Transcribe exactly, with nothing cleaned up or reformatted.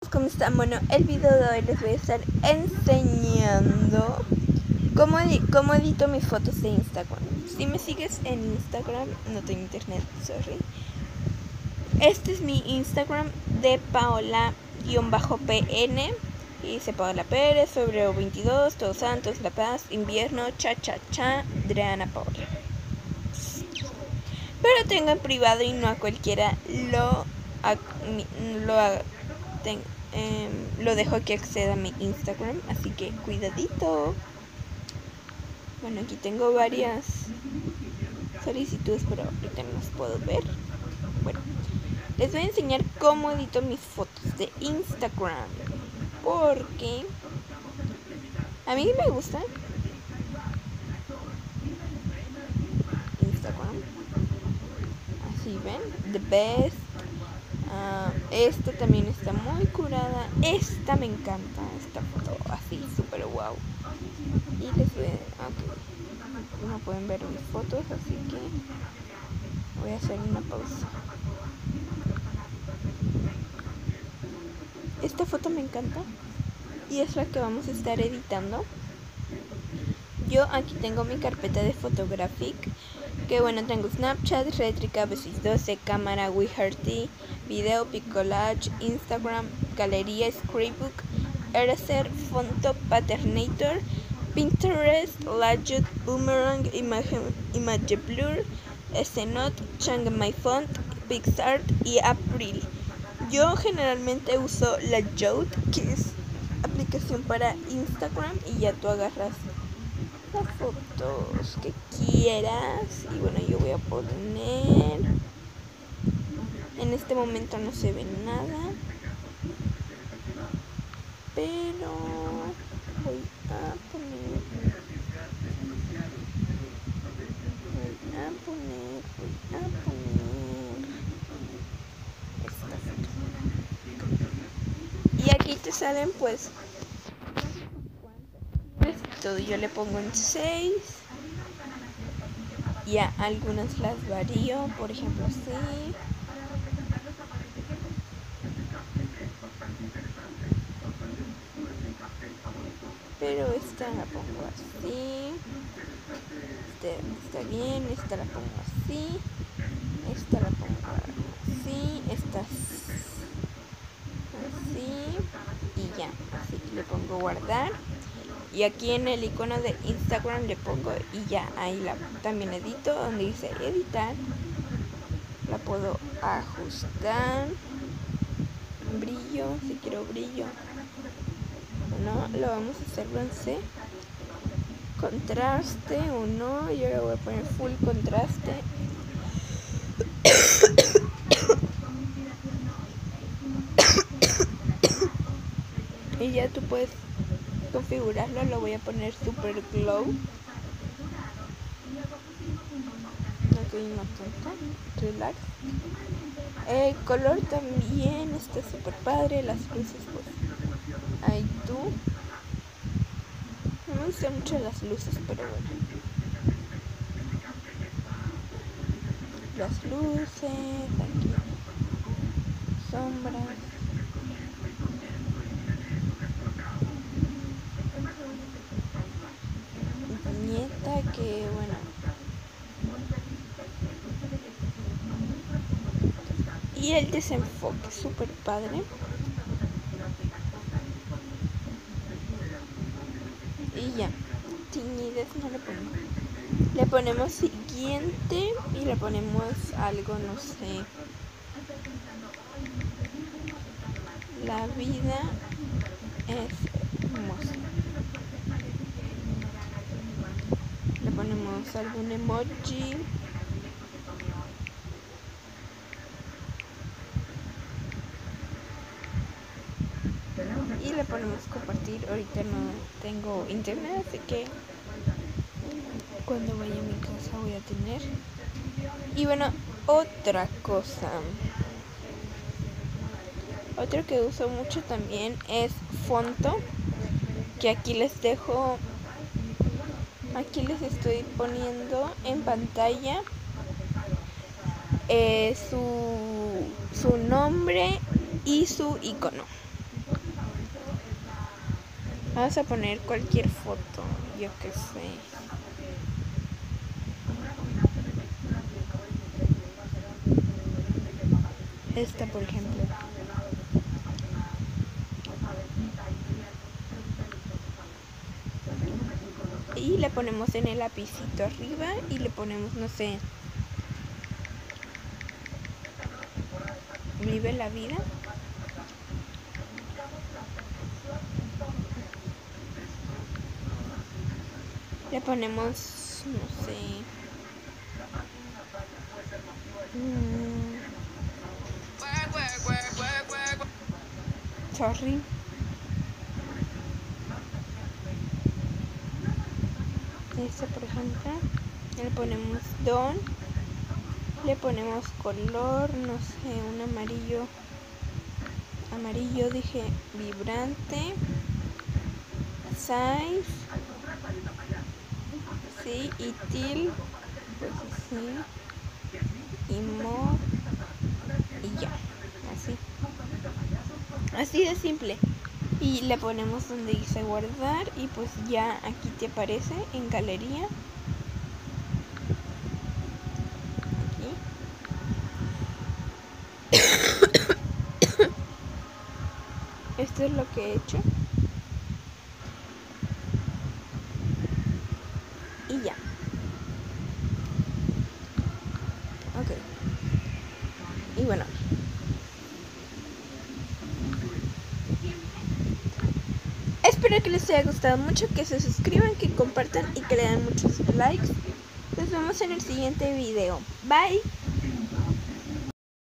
¿Cómo están? Bueno, el video de hoy les voy a estar enseñando cómo, cómo edito mis fotos de Instagram. Si me sigues en Instagram, no tengo internet, sorry. Este es mi Instagram de Paola-P N. Y dice Paola Pérez, febrero veintidós, Todos Santos, La Paz, invierno, cha cha cha, Adriana Paola. Pero tengo en privado y no a cualquiera lo, a, lo haga. Tengo. Eh, lo dejo que acceda a mi Instagram, así que cuidadito. Bueno, aquí tengo varias solicitudes, pero ahorita no las puedo ver. Bueno, les voy a enseñar cómo edito mis fotos de Instagram, porque a mí me gusta Instagram. Así ven, the best. Uh, esta también está muy curada. Esta me encanta, esta foto así súper wow. Y les voy a... ok, no pueden ver mis fotos, así que voy a hacer una pausa. Esta foto me encanta y es la que vamos a estar editando. Yo aquí tengo mi carpeta de Photographic, que bueno, tengo Snapchat, Rétrica, B seis doce, cámara, WeHearty, video, Picolage, Instagram, galería, Scrapbook, Eraser, Fonto, Patternator, Pinterest, Layout, Boomerang, Image, Image Blur, Snot, Changmai Font, PixArt y April. Yo generalmente uso Layout, que es aplicación para Instagram, y ya tú agarras las fotos que quieras. Y bueno, yo voy a poner, en este momento no se ve nada, pero voy a poner voy a poner voy a poner esta foto. Y aquí te salen pues todo. Yo le pongo en seis. Ya algunas las varío, por ejemplo así. Pero esta la pongo así. Esta está bien, esta la pongo así. Esta la pongo así. Esta así. Y ya, así le pongo guardar. Y aquí en el icono de Instagram le pongo y ya, ahí la también edito, donde dice editar. La puedo ajustar. Brillo, si quiero brillo. Bueno, lo vamos a hacer bronce. Contraste o no, yo le voy a poner full contraste. Y ya tú puedes configurarlo. Lo voy a poner super glow. No soy una tonta. Relax. El color también está súper padre. Las luces pues ahí tú. No me gustan mucho las luces, pero bueno. Las luces, aquí sombras. Viñeta que bueno. Y el desenfoque, súper padre. Y ya, tiñidez no le pongo. Le ponemos siguiente y le ponemos algo, no sé. La vida es hermosa. Le ponemos algún emoji. Y le ponemos compartir. Ahorita no tengo internet, así que cuando vaya a mi casa voy a tener. Y bueno, otra cosa. Otro que uso mucho también es Fonto, que aquí les dejo, aquí les estoy poniendo en pantalla eh, su, su nombre y su icono. Vamos a poner cualquier foto, yo que sé. Esta, por ejemplo. Y le ponemos en el lapicito arriba y le ponemos, no sé, vive la vida. Le ponemos, no sé, mmm, sorry. Este, por ejemplo, le ponemos don, le ponemos color, no sé, un amarillo, amarillo dije, vibrante, size, sí, y til, pues así, y mod, y ya, así, así de simple. Y le ponemos donde dice guardar y pues ya aquí te aparece en galería. Esto es lo que he hecho. Y ya. Ok. Y bueno. Espero que les haya gustado mucho, que se suscriban, que compartan y que le den muchos likes. Nos vemos en el siguiente video. Bye.